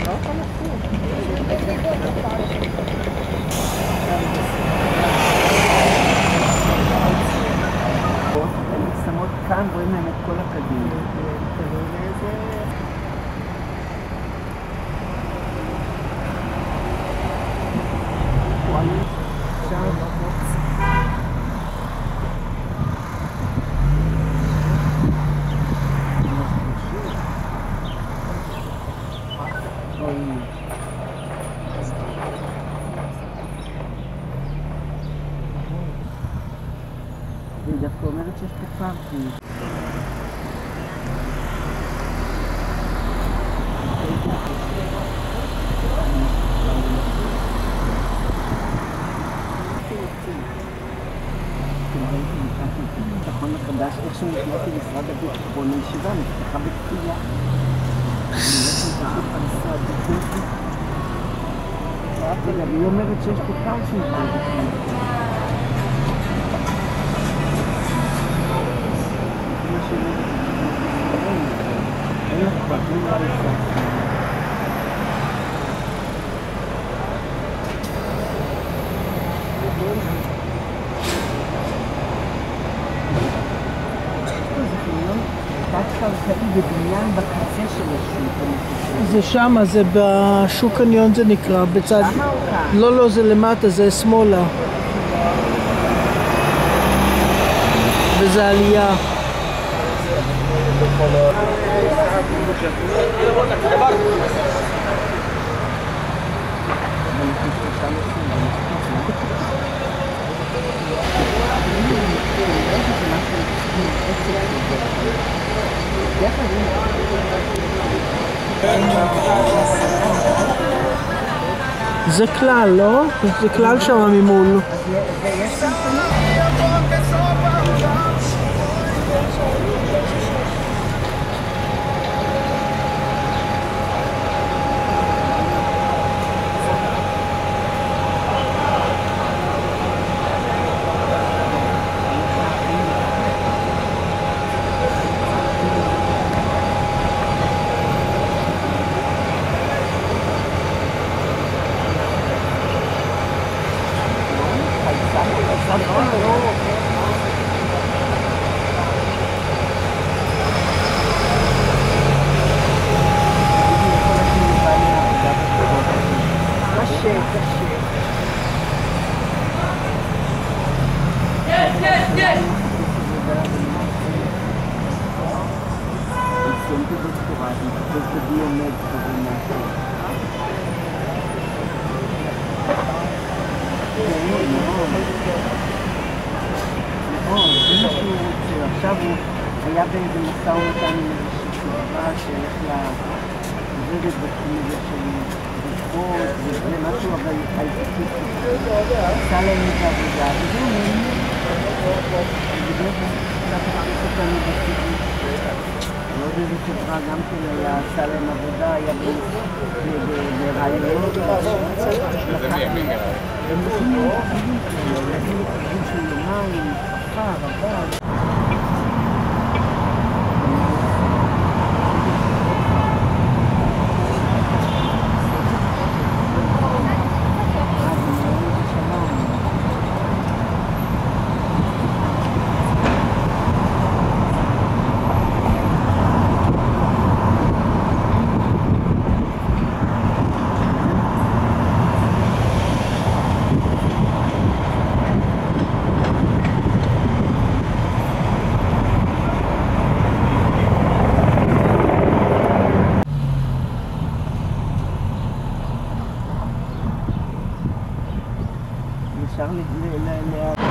שמות כאן, רואים להם את כל הקדים. היא דווקא אומרת שיש פה פארקים. נכון מחדש, איך שנכנסתי למשרד הביטחון, הישיבה נפתחה בתפילה. היא אומרת שיש פה פארקים. בבניין בקצה של השוק. זה שם, זה בשוק קניון זה נקרא, בצד... למה או כאן? לא, זה למטה, זה שמאלה. וזה עלייה. זה כלל, לא? זה כלל שם ממול. עכשיו הוא היה באיזה משא ומתן עם איזושהי חברה שהולך לעובדת בתחום הזה של בריכות וזה משהו, אבל הייתי עשה להם את העבודה וזהו נהנה ובדרך כלל תחליף אותנו בסיבוב ועוד איזו חברה גם כן היה עשה להם עבודה, היה ברעיונות הם עושים לי חגיגים כאלה, הולכים לי חגיגים של יומיים, משפחה, רבה אפשר